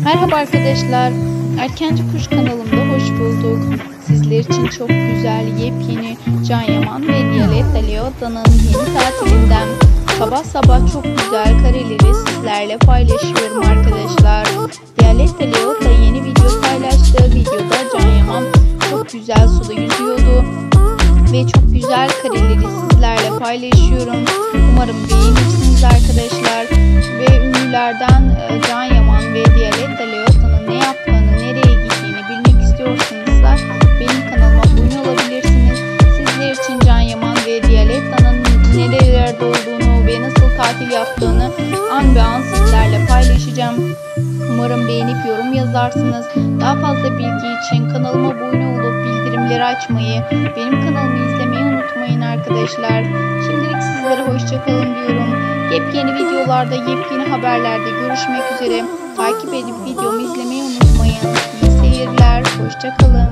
Merhaba arkadaşlar, Erkenci Kuş kanalımda hoş bulduk. Sizler için çok güzel, yepyeni Can Yaman ve Violetta Leotta'nın yeni tatilinden sabah sabah çok güzel kareleri sizlerle paylaşıyorum arkadaşlar. Violetta Leotta yeni video paylaştı. Videoda Can Yaman çok güzel suda yüzüyordu ve çok güzel kareleri sizlerle paylaşıyorum. Umarım beğenirsiniz arkadaşlar. Ve ünlülerden Can Yaman ve Violetta Leotta'nın ne yaptığını, nereye gittiğini bilmek istiyorsanız da benim kanalıma abone olabilirsiniz. Sizler için Can Yaman ve Violetta'nın nerelerde olduğunu ve nasıl tatil yaptığını an be an sizlerle paylaşacağım. Umarım beğenip yorum yazarsınız. Daha fazla bilgi için kanalıma abone olup bildirimleri açmayı, benim kanalımı izlemeyi unutmayın arkadaşlar. Şimdilik sizlere hoşçakalın diyorum. Yepyeni videolarda, yepyeni haberlerde görüşmek üzere. Takip edip videomu izlemeyi unutmayın. İyi seyirler, hoşçakalın.